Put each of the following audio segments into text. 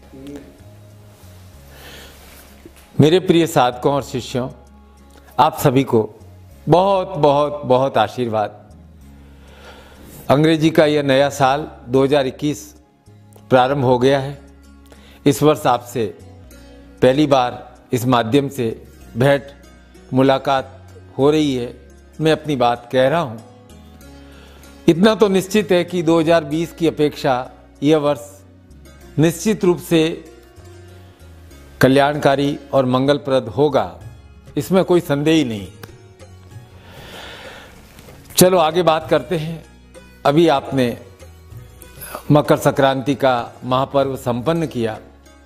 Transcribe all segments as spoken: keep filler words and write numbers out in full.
मेरे प्रिय साधकों और शिष्यों, आप सभी को बहुत बहुत बहुत आशीर्वाद। अंग्रेजी का यह नया साल दो हज़ार इक्कीस प्रारंभ हो गया है। इस वर्ष आपसे पहली बार इस माध्यम से भेंट मुलाकात हो रही है। मैं अपनी बात कह रहा हूँ। इतना तो निश्चित है कि दो हज़ार बीस की अपेक्षा यह वर्ष निश्चित रूप से कल्याणकारी और मंगलप्रद होगा, इसमें कोई संदेह ही नहीं। चलो आगे बात करते हैं। अभी आपने मकर संक्रांति का महापर्व संपन्न किया।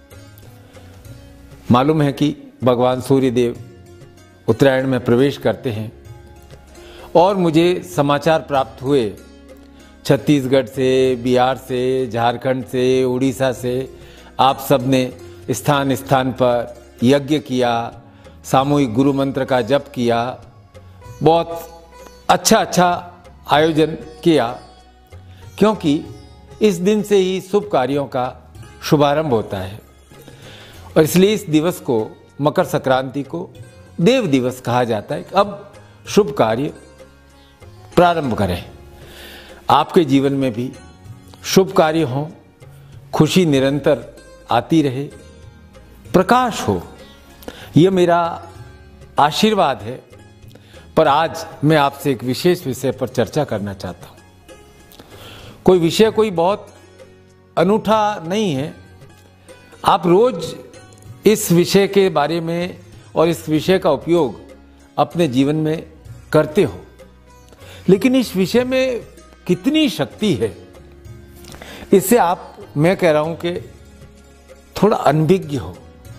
मालूम है कि भगवान सूर्य देव उत्तरायण में प्रवेश करते हैं और मुझे समाचार प्राप्त हुए छत्तीसगढ़ से, बिहार से, झारखंड से, उड़ीसा से, आप सब ने स्थान स्थान पर यज्ञ किया, सामूहिक गुरु मंत्र का जप किया, बहुत अच्छा अच्छा आयोजन किया, क्योंकि इस दिन से ही शुभ कार्यों का शुभारंभ होता है। और इसलिए इस दिवस को, मकर संक्रांति को देव दिवस कहा जाता है। अब शुभ कार्य प्रारंभ करें। आपके जीवन में भी शुभ कार्य हों, खुशी निरंतर आती रहे, प्रकाश हो, यह मेरा आशीर्वाद है। पर आज मैं आपसे एक विशेष विषय पर चर्चा करना चाहता हूं। कोई विषय कोई बहुत अनूठा नहीं है। आप रोज इस विषय के बारे में और इस विषय का उपयोग अपने जीवन में करते हो, लेकिन इस विषय में कितनी शक्ति है, इससे आप, मैं कह रहा हूं कि थोड़ा अनभिज्ञ हो।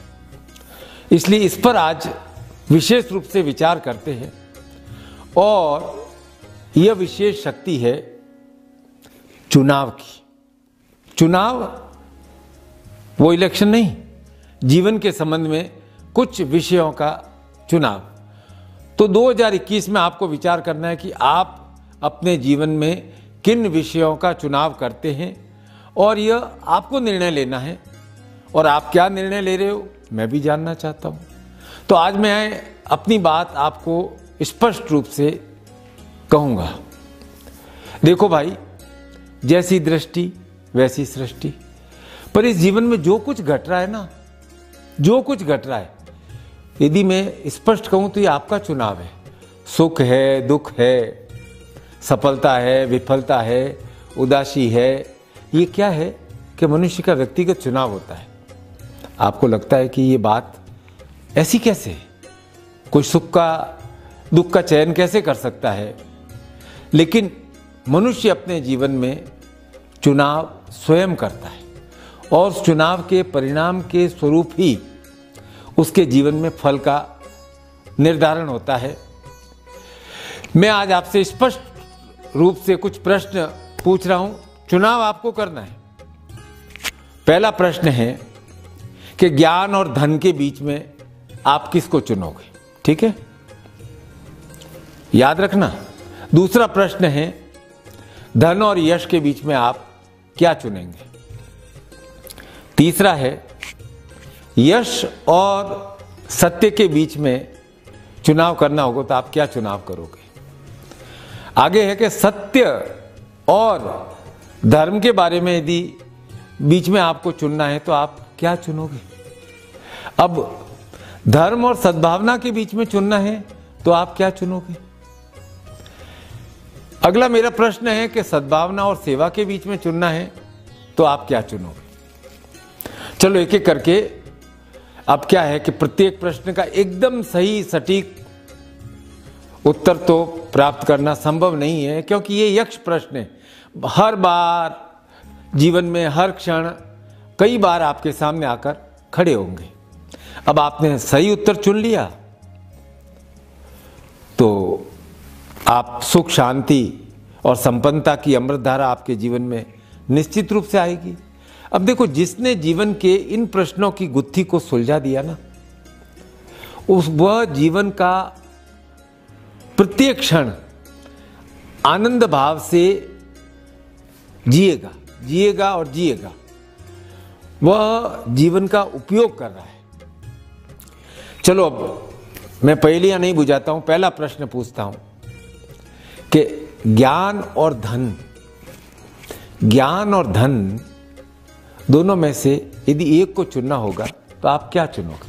इसलिए इस पर आज विशेष रूप से विचार करते हैं। और यह विशेष शक्ति है चुनाव की। चुनाव वो इलेक्शन नहीं, जीवन के संबंध में कुछ विषयों का चुनाव। तो दो हज़ार इक्कीस में आपको विचार करना है कि आप अपने जीवन में किन विषयों का चुनाव करते हैं, और यह आपको निर्णय लेना है। और आप क्या निर्णय ले रहे हो, मैं भी जानना चाहता हूं। तो आज मैं अपनी बात आपको स्पष्ट रूप से कहूंगा। देखो भाई, जैसी दृष्टि वैसी सृष्टि। पर इस जीवन में जो कुछ घट रहा है ना, जो कुछ घट रहा है, यदि मैं स्पष्ट कहूं तो ये आपका चुनाव है। सुख है, दुख है, सफलता है, विफलता है, उदासी है, ये क्या है कि मनुष्य का व्यक्तिगत चुनाव होता है। आपको लगता है कि ये बात ऐसी कैसे है, कोई सुख का, दुख का चयन कैसे कर सकता है। लेकिन मनुष्य अपने जीवन में चुनाव स्वयं करता है, और उस चुनाव के परिणाम के स्वरूप ही उसके जीवन में फल का निर्धारण होता है। मैं आज आपसे स्पष्ट रूप से कुछ प्रश्न पूछ रहा हूं। चुनाव आपको करना है। पहला प्रश्न है कि ज्ञान और धन के बीच में आप किसको चुनोगे। ठीक है, याद रखना। दूसरा प्रश्न है, धन और यश के बीच में आप क्या चुनेंगे। तीसरा है, यश और सत्य के बीच में चुनाव करना होगा तो आप क्या चुनाव करोगे। आगे है कि सत्य और धर्म के बारे में यदि बीच में आपको चुनना है तो आप क्या चुनोगे। अब धर्म और सद्भावना के बीच में चुनना है तो आप क्या चुनोगे। अगला मेरा प्रश्न है कि सद्भावना और सेवा के बीच में चुनना है तो आप क्या चुनोगे। चलो एक एक करके। अब क्या है कि प्रत्येक प्रश्न का एकदम सही सटीक उत्तर तो प्राप्त करना संभव नहीं है, क्योंकि ये यक्ष प्रश्न है। हर बार जीवन में हर क्षण कई बार आपके सामने आकर खड़े होंगे। अब आपने सही उत्तर चुन लिया तो आप सुख, शांति और संपन्नता की अमृतधारा आपके जीवन में निश्चित रूप से आएगी। अब देखो, जिसने जीवन के इन प्रश्नों की गुत्थी को सुलझा दिया ना, उस वह जीवन का प्रत्येक क्षण आनंद भाव से जिएगा जिएगा और जिएगा। वह जीवन का उपयोग कर रहा है। चलो अब मैं पहेलियां नहीं बुझाता हूं, पहला प्रश्न पूछता हूं कि ज्ञान और धन, ज्ञान और धन दोनों में से यदि एक को चुनना होगा तो आप क्या चुनोगे?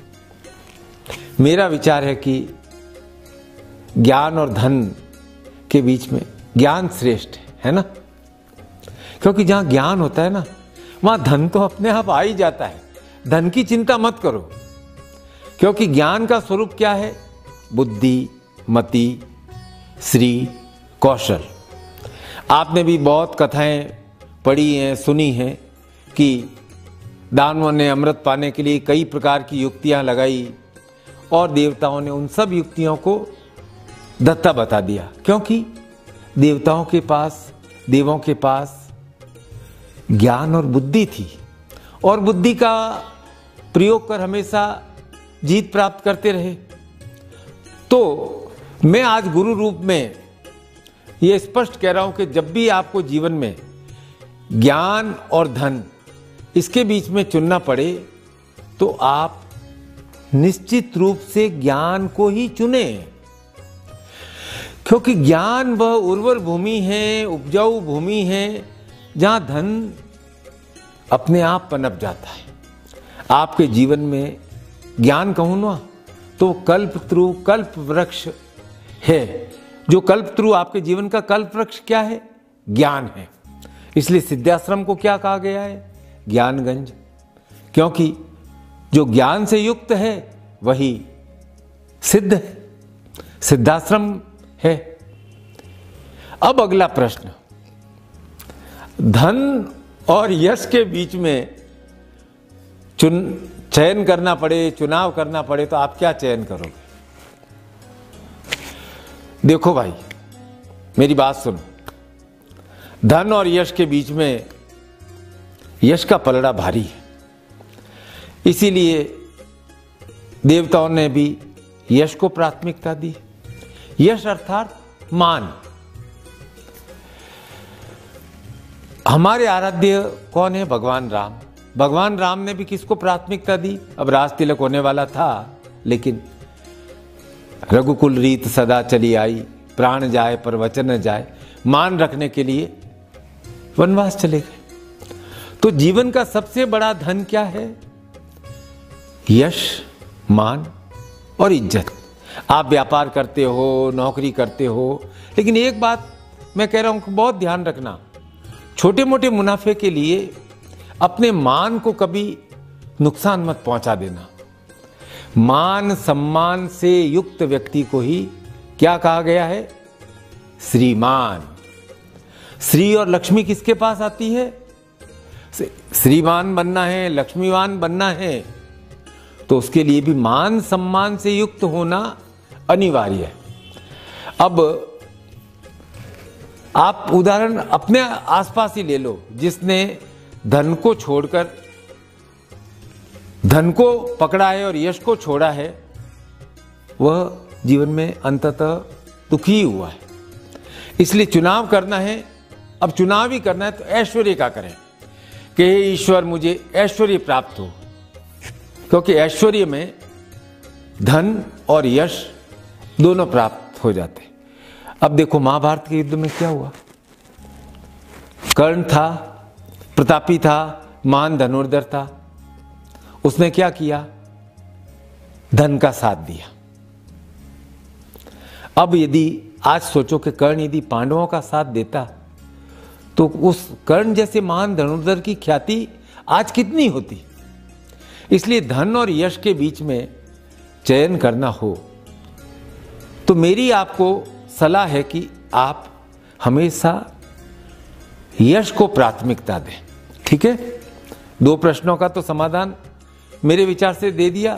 मेरा विचार है कि ज्ञान और धन के बीच में ज्ञान श्रेष्ठ है, है ना? क्योंकि जहां ज्ञान होता है ना, वहां धन तो अपने आप आ ही जाता है। धन की चिंता मत करो, क्योंकि ज्ञान का स्वरूप क्या है? बुद्धि, मति, श्री, कौशल। आपने भी बहुत कथाएं पढ़ी हैं, सुनी हैं कि दानवों ने अमृत पाने के लिए कई प्रकार की युक्तियां लगाई और देवताओं ने उन सब युक्तियों को दत्ता बता दिया, क्योंकि देवताओं के पास, देवों के पास ज्ञान और बुद्धि थी और बुद्धि का प्रयोग कर हमेशा जीत प्राप्त करते रहे। तो मैं आज गुरु रूप में यह स्पष्ट कह रहा हूं कि जब भी आपको जीवन में ज्ञान और धन इसके बीच में चुनना पड़े तो आप निश्चित रूप से ज्ञान को ही चुने, क्योंकि ज्ञान वह उर्वर भूमि है, उपजाऊ भूमि है, जहां धन अपने आप पनप जाता है। आपके जीवन में ज्ञान कहूं ना तो कल्पत्रु, कल्प वृक्ष है। जो कल्पत्रु आपके जीवन का कल्प वृक्ष क्या है? ज्ञान है। इसलिए सिद्धाश्रम को क्या कहा गया है? ज्ञानगंज, क्योंकि जो ज्ञान से युक्त है वही सिद्ध है, सिद्धाश्रम है। अब अगला प्रश्न, धन और यश के बीच में चुन चयन करना पड़े, चुनाव करना पड़े तो आप क्या चयन करोगे? देखो भाई, मेरी बात सुनो। धन और यश के बीच में यश का पलड़ा भारी है, इसीलिए देवताओं ने भी यश को प्राथमिकता दी। यश अर्थात मान। हमारे आराध्य कौन है? भगवान राम। भगवान राम ने भी किसको प्राथमिकता दी? अब राज तिलक होने वाला था, लेकिन रघुकुल रीत सदा चली आई, प्राण जाए पर वचन न जाए, मान रखने के लिए वनवास चले गए। तो जीवन का सबसे बड़ा धन क्या है? यश, मान और इज्जत। आप व्यापार करते हो, नौकरी करते हो, लेकिन एक बात मैं कह रहा हूं कि बहुत ध्यान रखना, छोटे मोटे मुनाफे के लिए अपने मान को कभी नुकसान मत पहुंचा देना। मान सम्मान से युक्त व्यक्ति को ही क्या कहा गया है? श्रीमान। श्री और लक्ष्मी किसके पास आती है? श्रीमान बनना है, लक्ष्मीवान बनना है, तो उसके लिए भी मान सम्मान से युक्त होना अनिवार्य है। अब आप उदाहरण अपने आसपास ही ले लो, जिसने धन को छोड़कर, धन को पकड़ा है और यश को छोड़ा है, वह जीवन में अंततः दुखी हुआ है। इसलिए चुनाव करना है। अब चुनाव ही करना है तो ऐश्वर्य का करें कि हे ईश्वर मुझे ऐश्वर्य प्राप्त हो, क्योंकि ऐश्वर्य में धन और यश दोनों प्राप्त हो जाते। अब देखो महाभारत के युद्ध में क्या हुआ? कर्ण था, प्रतापी था, महान धनुर्धर था, उसने क्या किया? धन का साथ दिया। अब यदि आज सोचो कि कर्ण यदि पांडवों का साथ देता तो उस कर्ण जैसे महान धनुर्धर की ख्याति आज कितनी होती। इसलिए धन और यश के बीच में चयन करना हो तो मेरी आपको सलाह है कि आप हमेशा यश को प्राथमिकता दें। ठीक है, दो प्रश्नों का तो समाधान मेरे विचार से दे दिया।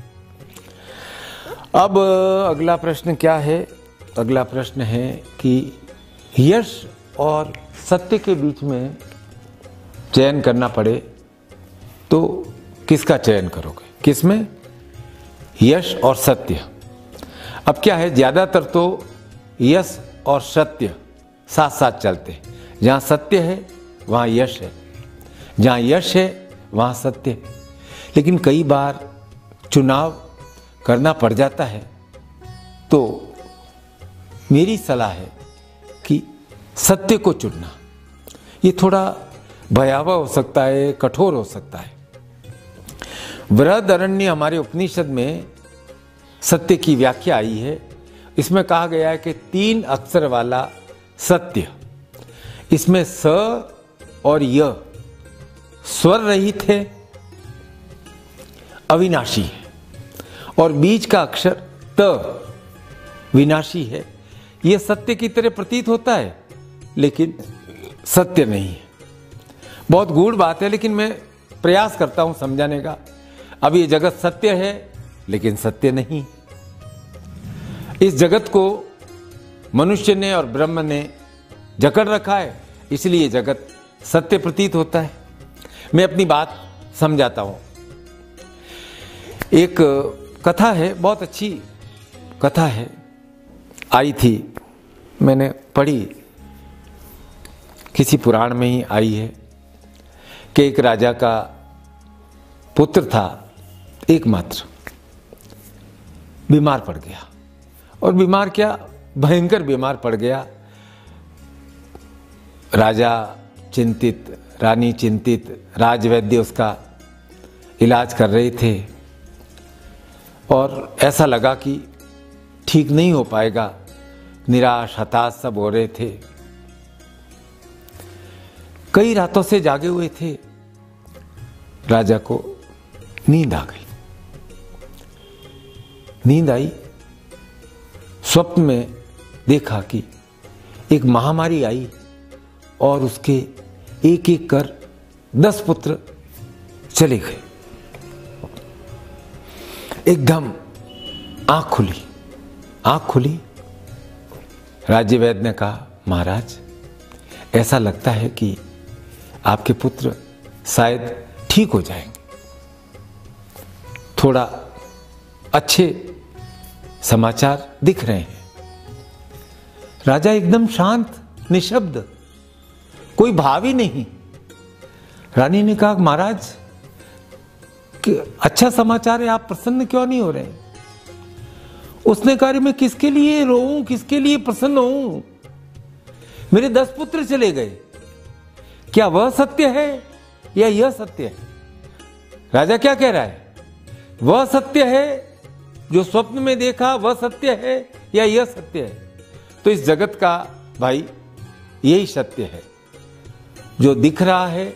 अब अगला प्रश्न क्या है? अगला प्रश्न है कि यश और सत्य के बीच में चयन करना पड़े तो किसका चयन करोगे? किसमें? यश और सत्य। अब क्या है, ज्यादातर तो यश और सत्य साथ साथ चलते हैं। जहां सत्य है वहां यश है, जहां यश है वहाँ सत्य है। लेकिन कई बार चुनाव करना पड़ जाता है, तो मेरी सलाह है कि सत्य को चुनना। ये थोड़ा भयावह हो सकता है, कठोर हो सकता है। बृहदारण्यक हमारे उपनिषद में सत्य की व्याख्या आई है। इसमें कहा गया है कि तीन अक्षर वाला सत्य, इसमें स और य स्वर रहित है, अविनाशी है, और बीच का अक्षर त विनाशी है। यह सत्य की तरह प्रतीत होता है, लेकिन सत्य नहीं है। बहुत गूढ़ बात है, लेकिन मैं प्रयास करता हूं समझाने का। अब ये जगत सत्य है, लेकिन सत्य नहीं। इस जगत को मनुष्य ने और ब्रह्म ने जकड़ रखा है, इसलिए जगत सत्य प्रतीत होता है। मैं अपनी बात समझाता हूं। एक कथा है, बहुत अच्छी कथा है, आई थी, मैंने पढ़ी, किसी पुराण में ही आई है कि एक राजा का पुत्र था, एकमात्र, बीमार पड़ गया। और बीमार क्या, भयंकर बीमार पड़ गया। राजा चिंतित, रानी चिंतित, राजवैद्य उसका इलाज कर रहे थे, और ऐसा लगा कि ठीक नहीं हो पाएगा। निराश, हताश सब हो रहे थे। कई रातों से जागे हुए थे। राजा को नींद आ गई। नींद आई, स्वप्न में देखा कि एक महामारी आई और उसके एक एक कर दस पुत्र चले गए। एकदम आंख खुली, आंख खुली। राज्य वैद्य ने कहा, महाराज, ऐसा लगता है कि आपके पुत्र शायद ठीक हो जाएंगे। थोड़ा अच्छे समाचार दिख रहे हैं। राजा एकदम शांत, निशब्द, कोई भाव ही नहीं। रानी ने कहा, महाराज, कि अच्छा समाचार है, आप प्रसन्न क्यों नहीं हो रहे? उसने कहा, मैं किसके लिए रोऊं, किसके लिए प्रसन्न हूं? मेरे दस पुत्र चले गए। क्या वह सत्य है या यह सत्य है? राजा क्या कह रहा है? वह सत्य है जो स्वप्न में देखा, वह सत्य है या यह सत्य है? तो इस जगत का भाई यही सत्य है, जो दिख रहा है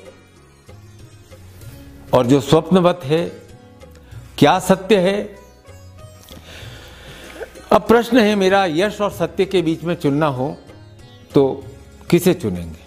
और जो स्वप्नवत है। क्या सत्य है? अब प्रश्न है मेरा, यश और सत्य के बीच में चुनना हो तो किसे चुनेंगे?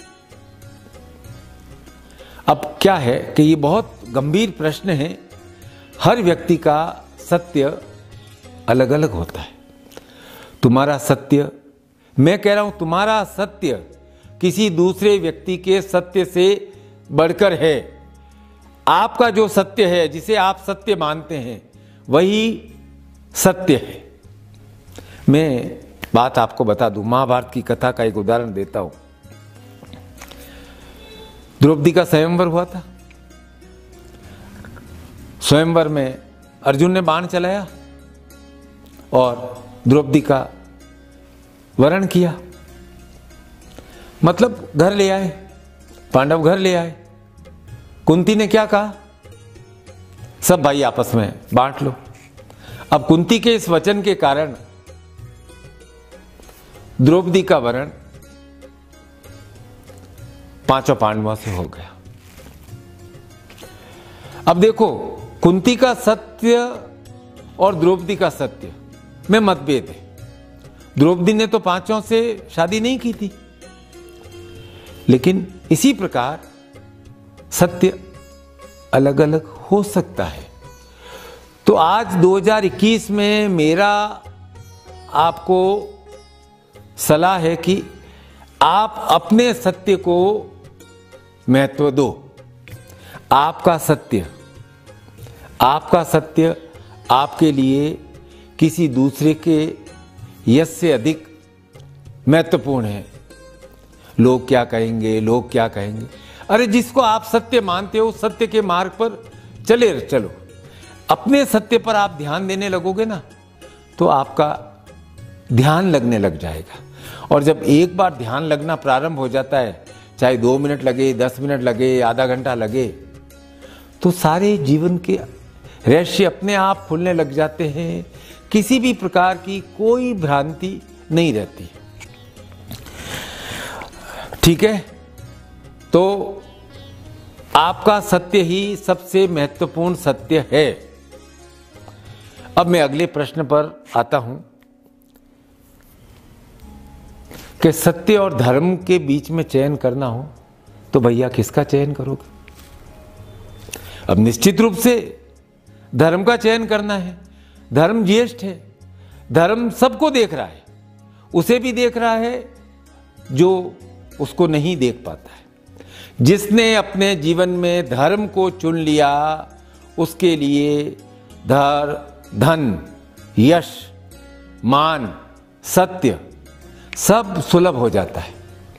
अब क्या है कि ये बहुत गंभीर प्रश्न है। हर व्यक्ति का सत्य अलग अलग होता है। तुम्हारा सत्य, मैं कह रहा हूं, तुम्हारा सत्य किसी दूसरे व्यक्ति के सत्य से बढ़कर है। आपका जो सत्य है, जिसे आप सत्य मानते हैं, वही सत्य है। मैं बात आपको बता दूं, महाभारत की कथा का एक उदाहरण देता हूं। द्रौपदी का स्वयंवर हुआ था। स्वयंवर में अर्जुन ने बाण चलाया और द्रौपदी का वरण किया, मतलब घर ले आए, पांडव घर ले आए। कुंती ने क्या कहा? सब भाई आपस में बांट लो। अब कुंती के इस वचन के कारण द्रौपदी का वरण पांचों पांडवों से हो गया। अब देखो, कुंती का सत्य और द्रौपदी का सत्य में मतभेद है। द्रौपदी ने तो पांचों से शादी नहीं की थी, लेकिन इसी प्रकार सत्य अलग अलग हो सकता है। तो आज दो हज़ार इक्कीस में मेरा आपको सलाह है कि आप अपने सत्य को महत्व दो। आपका सत्य, आपका सत्य आपके लिए किसी दूसरे के यश से अधिक महत्वपूर्ण है। लोग क्या कहेंगे, लोग क्या कहेंगे। अरे जिसको आप सत्य मानते हो सत्य के मार्ग पर चले चलो। अपने सत्य पर आप ध्यान देने लगोगे ना तो आपका ध्यान लगने लग जाएगा। और जब एक बार ध्यान लगना प्रारंभ हो जाता है, चाहे दो मिनट लगे, दस मिनट लगे, आधा घंटा लगे, तो सारे जीवन के रहस्य अपने आप खुलने लग जाते हैं। किसी भी प्रकार की कोई भ्रांति नहीं रहती। ठीक है, तो आपका सत्य ही सबसे महत्वपूर्ण सत्य है। अब मैं अगले प्रश्न पर आता हूं कि सत्य और धर्म के बीच में चयन करना हो तो भैया किसका चयन करोगे? अब निश्चित रूप से धर्म का चयन करना है। धर्म ज्येष्ठ है, धर्म सबको देख रहा है, उसे भी देख रहा है जो उसको नहीं देख पाता है। जिसने अपने जीवन में धर्म को चुन लिया उसके लिए धर धन, यश, मान, सत्य सब सुलभ हो जाता है।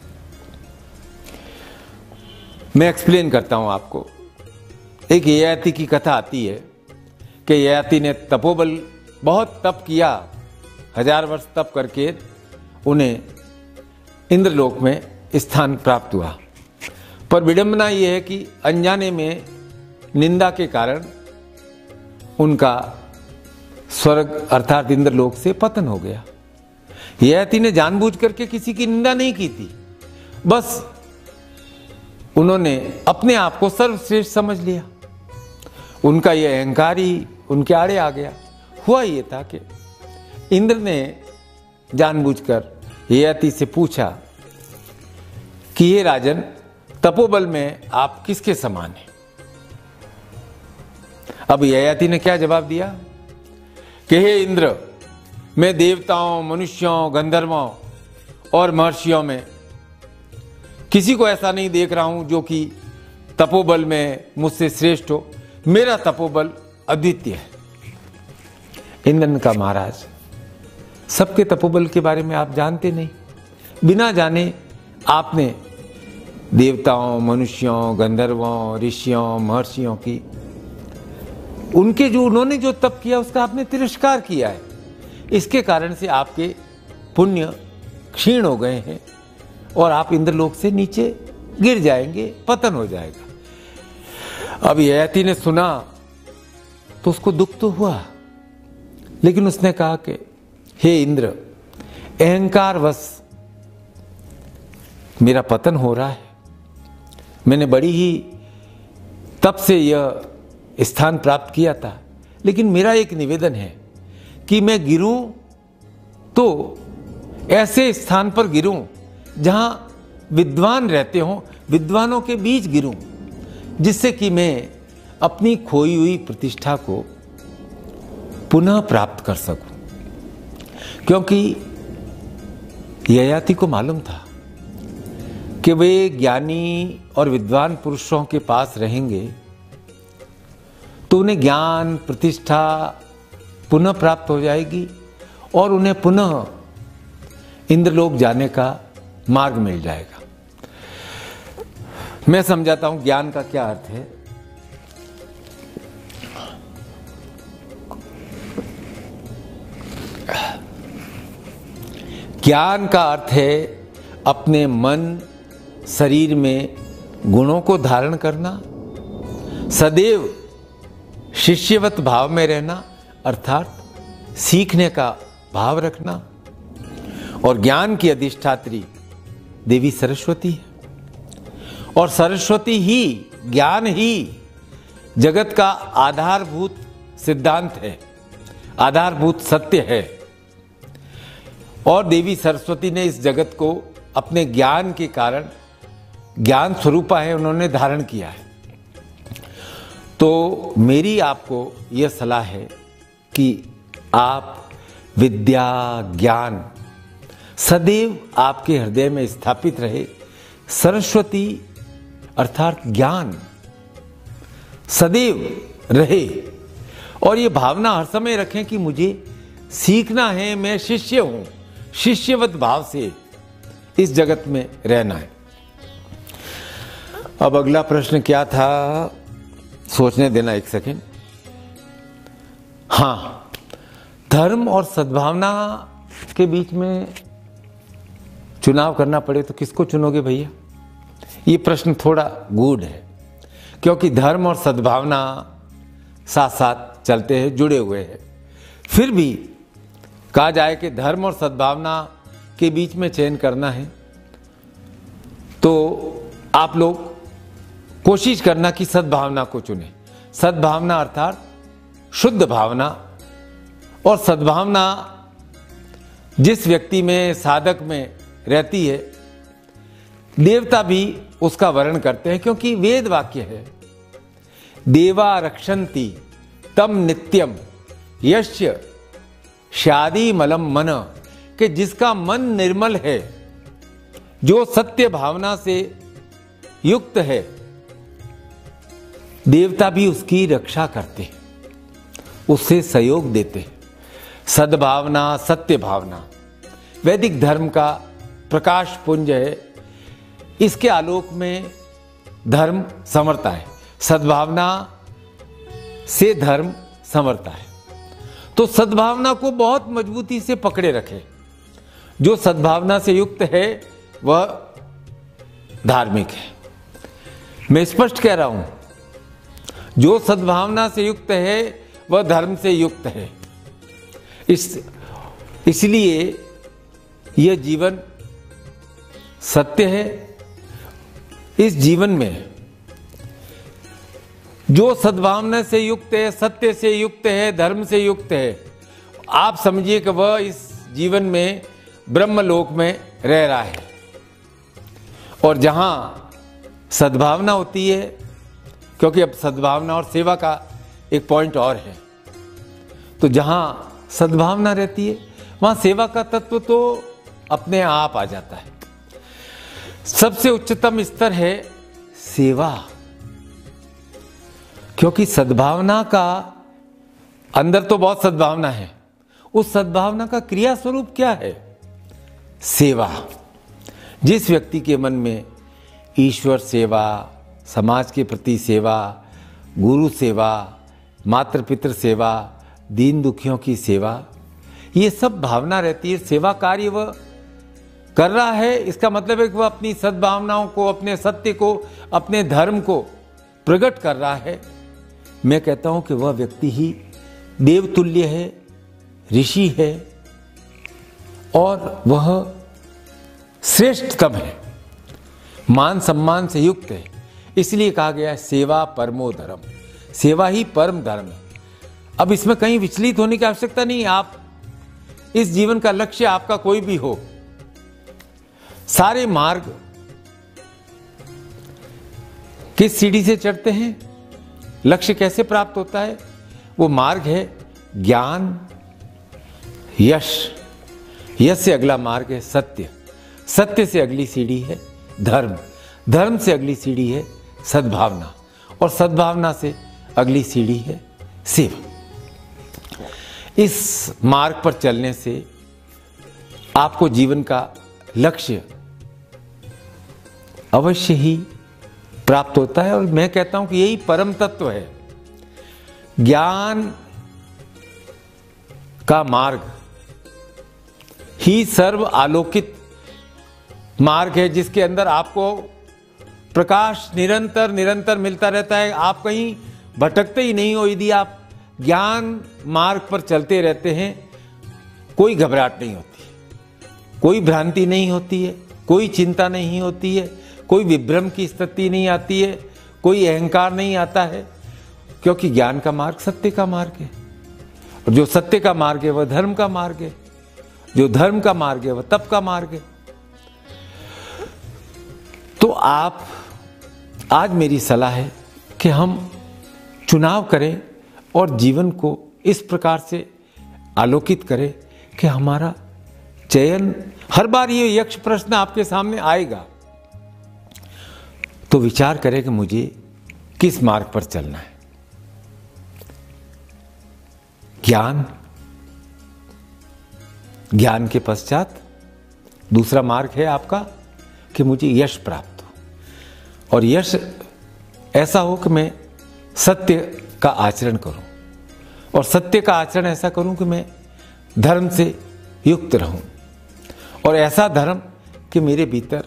मैं एक्सप्लेन करता हूं आपको। एक ययाति की कथा आती है कि ययाति ने तपोबल बहुत तप किया, हजार वर्ष तप करके उन्हें इंद्रलोक में स्थान प्राप्त हुआ। पर विडंबना यह है कि अनजाने में निंदा के कारण उनका स्वर्ग अर्थात इंद्रलोक से पतन हो गया। ययाति ने जानबूझ करके किसी की निंदा नहीं की थी, बस उन्होंने अपने आप को सर्वश्रेष्ठ समझ लिया। उनका यह अहंकार ही उनके आड़े आ गया। हुआ ये था कि इंद्र ने जानबूझकर ययाति से पूछा कि ये राजन, तपोबल में आप किसके समान हैं? अब ययाति ने क्या जवाब दिया कि हे इंद्र, मैं देवताओं, मनुष्यों, गंधर्वों और महर्षियों में किसी को ऐसा नहीं देख रहा हूं जो कि तपोबल में मुझसे श्रेष्ठ हो। मेरा तपोबल अद्वितीय है। इंद्र ने कहा, महाराज सबके तपोबल के बारे में आप जानते नहीं। बिना जाने आपने देवताओं, मनुष्यों, गंधर्वों, ऋषियों, महर्षियों की उनके जो उन्होंने जो तप किया उसका आपने तिरस्कार किया है। इसके कारण से आपके पुण्य क्षीण हो गए हैं और आप इंद्रलोक से नीचे गिर जाएंगे, पतन हो जाएगा। अब ययाति ने सुना तो उसको दुख तो हुआ, लेकिन उसने कहा कि हे इंद्र, अहंकारवश मेरा पतन हो रहा है। मैंने बड़ी ही तप से यह स्थान प्राप्त किया था, लेकिन मेरा एक निवेदन है कि मैं गिरूं तो ऐसे स्थान पर गिरूं जहां विद्वान रहते हों, विद्वानों के बीच गिरूं, जिससे कि मैं अपनी खोई हुई प्रतिष्ठा को पुनः प्राप्त कर सकूं। क्योंकि ययाति को मालूम था कि वे ज्ञानी और विद्वान पुरुषों के पास रहेंगे तो उन्हें ज्ञान, प्रतिष्ठा पुनः प्राप्त हो जाएगी और उन्हें पुनः इंद्रलोक जाने का मार्ग मिल जाएगा। मैं समझाता हूं ज्ञान का क्या अर्थ है। ज्ञान का अर्थ है अपने मन, शरीर में गुणों को धारण करना, सदैव शिष्यवत भाव में रहना अर्थात सीखने का भाव रखना। और ज्ञान की अधिष्ठात्री देवी सरस्वती है और सरस्वती ही, ज्ञान ही जगत का आधारभूत सिद्धांत है, आधारभूत सत्य है। और देवी सरस्वती ने इस जगत को अपने ज्ञान के कारण, ज्ञान स्वरूपा है, उन्होंने धारण किया है। तो मेरी आपको यह सलाह है कि आप विद्या, ज्ञान सदैव आपके हृदय में स्थापित रहे। सरस्वती अर्थात ज्ञान सदैव रहे और ये भावना हर समय रखें कि मुझे सीखना है, मैं शिष्य हूं, शिष्यवत भाव से इस जगत में रहना है। अब अगला प्रश्न क्या था, सोचने देना एक सेकेंड। हाँ, धर्म और सद्भावना के बीच में चुनाव करना पड़े तो किसको चुनोगे भैया? ये प्रश्न थोड़ा गूढ़ है, क्योंकि धर्म और सद्भावना साथ साथ चलते हैं, जुड़े हुए हैं। फिर भी कहा जाए कि धर्म और सद्भावना के बीच में चयन करना है तो आप लोग कोशिश करना कि सद्भावना को चुने। सद्भावना अर्थात शुद्ध भावना, और सद्भावना जिस व्यक्ति में, साधक में रहती है, देवता भी उसका वर्णन करते हैं, क्योंकि वेद वाक्य है, देवा रक्षन्ति तम नित्यम यस्य शादी मलम मन, कि जिसका मन निर्मल है, जो सत्य भावना से युक्त है, देवता भी उसकी रक्षा करते हैं, उससे सहयोग देते हैं। सद्भावना, सत्य भावना वैदिक धर्म का प्रकाश पुंज है। इसके आलोक में धर्म संवरता है, सद्भावना से धर्म संवरता है। तो सद्भावना को बहुत मजबूती से पकड़े रखें। जो सद्भावना से युक्त है वह धार्मिक है। मैं स्पष्ट कह रहा हूं, जो सद्भावना से युक्त है वह धर्म से युक्त है। इस इसलिए यह जीवन सत्य है। इस जीवन में जो सद्भावना से युक्त है, सत्य से युक्त है, धर्म से युक्त है, आप समझिए कि वह इस जीवन में ब्रह्मलोक में रह रहा है। और जहां सद्भावना होती है, क्योंकि अब सद्भावना और सेवा का एक पॉइंट और है, तो जहां सद्भावना रहती है वहां सेवा का तत्व तो अपने आप आ जाता है। सबसे उच्चतम स्तर है सेवा, क्योंकि सद्भावना का अंदर तो बहुत सद्भावना है, उस सद्भावना का क्रिया स्वरूप क्या है? सेवा। जिस व्यक्ति के मन में ईश्वर सेवा, समाज के प्रति सेवा, गुरु सेवा, मातृ पितृ सेवा, दीन दुखियों की सेवा, ये सब भावना रहती है, सेवा कार्य वह कर रहा है, इसका मतलब है कि वह अपनी सद्भावनाओं को, अपने सत्य को, अपने धर्म को प्रकट कर रहा है। मैं कहता हूं कि वह व्यक्ति ही देवतुल्य है, ऋषि है, और वह श्रेष्ठतम है, मान सम्मान से युक्त है। इसलिए कहा गया है सेवा परमो धर्म, सेवा ही परम धर्म है। अब इसमें कहीं विचलित होने की आवश्यकता नहीं। आप इस जीवन का लक्ष्य आपका कोई भी हो, सारे मार्ग किस सीढ़ी से चढ़ते हैं, लक्ष्य कैसे प्राप्त होता है? वो मार्ग है ज्ञान, यश, यश से अगला मार्ग है सत्य, सत्य से अगली सीढ़ी है धर्म, धर्म से अगली सीढ़ी है सद्भावना, और सद्भावना से अगली सीढ़ी है सेवा। इस मार्ग पर चलने से आपको जीवन का लक्ष्य अवश्य ही प्राप्त होता है। और मैं कहता हूं कि यही परम तत्व है। ज्ञान का मार्ग ही सर्व आलोकित मार्ग है, जिसके अंदर आपको प्रकाश निरंतर निरंतर मिलता रहता है। आप कहीं भटकते ही नहीं हो। यदि आप ज्ञान मार्ग पर चलते रहते हैं, कोई घबराहट नहीं होती, कोई भ्रांति नहीं होती है, कोई चिंता नहीं होती है, कोई विभ्रम की स्थिति नहीं आती है, कोई अहंकार नहीं आता है, क्योंकि ज्ञान का मार्ग सत्य का मार्ग है। और जो सत्य का मार्ग है वह धर्म का मार्ग है, जो धर्म का मार्ग है वह तप का मार्ग है। तो आप, आज मेरी सलाह है कि हम चुनाव करें और जीवन को इस प्रकार से आलोकित करें कि हमारा चयन, हर बार ये यक्ष प्रश्न आपके सामने आएगा तो विचार करें कि मुझे किस मार्ग पर चलना है। ज्ञान, ज्ञान के पश्चात दूसरा मार्ग है आपका कि मुझे यश प्राप्त हो, और यश ऐसा हो कि मैं सत्य का आचरण करूं, और सत्य का आचरण ऐसा करूं कि मैं धर्म से युक्त रहूं, और ऐसा धर्म कि मेरे भीतर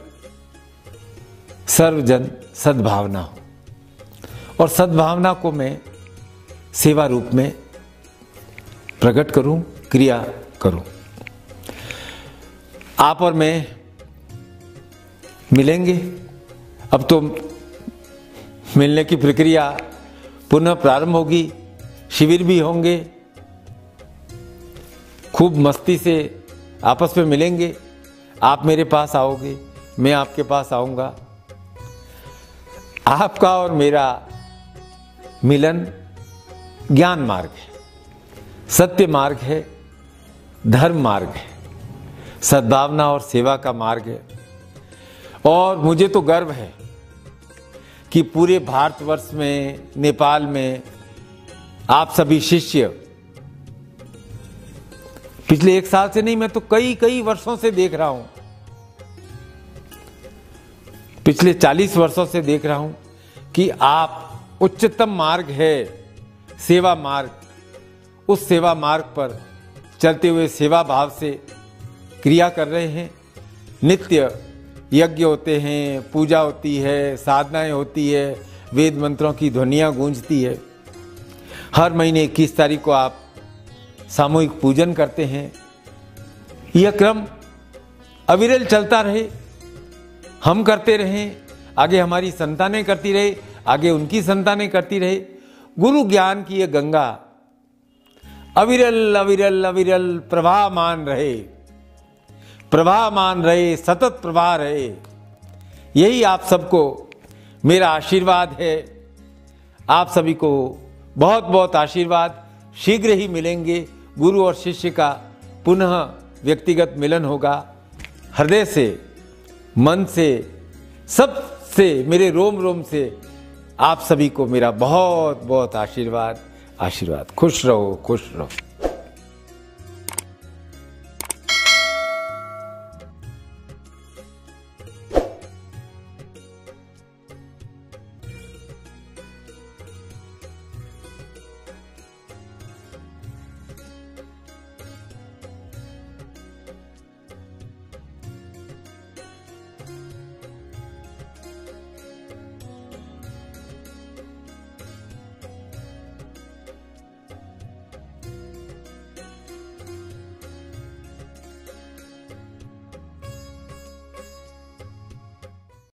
सर्वजन सद्भावना हो, और सद्भावना को मैं सेवा रूप में प्रकट करूं, क्रिया करूं। आप और मैं मिलेंगे। अब तो मिलने की प्रक्रिया पुनः प्रारंभ होगी, शिविर भी होंगे, खूब मस्ती से आपस में मिलेंगे। आप मेरे पास आओगे, मैं आपके पास आऊंगा। आपका और मेरा मिलन ज्ञान मार्ग है, सत्य मार्ग है, धर्म मार्ग है, सद्भावना और सेवा का मार्ग है। और मुझे तो गर्व है कि पूरे भारतवर्ष में, नेपाल में आप सभी शिष्य पिछले एक साल से नहीं, मैं तो कई कई वर्षों से देख रहा हूं, पिछले चालीस वर्षों से देख रहा हूं कि आप उच्चतम मार्ग है सेवा मार्ग, उस सेवा मार्ग पर चलते हुए सेवा भाव से क्रिया कर रहे हैं। नित्य यज्ञ होते हैं, पूजा होती है, साधनाएं होती है, वेद मंत्रों की ध्वनियां गूंजती है। हर महीने इक्कीस तारीख को आप सामूहिक पूजन करते हैं। यह क्रम अविरल चलता रहे, हम करते रहें, आगे हमारी संतानें करती रहे, आगे उनकी संतानें करती रहे। गुरु ज्ञान की यह गंगा अविरल अविरल अविरल प्रवाहमान रहे, प्रवाहमान रहे, सतत प्रवाह रहे। यही आप सबको मेरा आशीर्वाद है। आप सभी को बहुत बहुत आशीर्वाद। शीघ्र ही मिलेंगे, गुरु और शिष्य का पुनः व्यक्तिगत मिलन होगा। हृदय से, मन से, सब से, मेरे रोम रोम से आप सभी को मेरा बहुत बहुत आशीर्वाद। आशीर्वाद। खुश रहो, खुश रहो।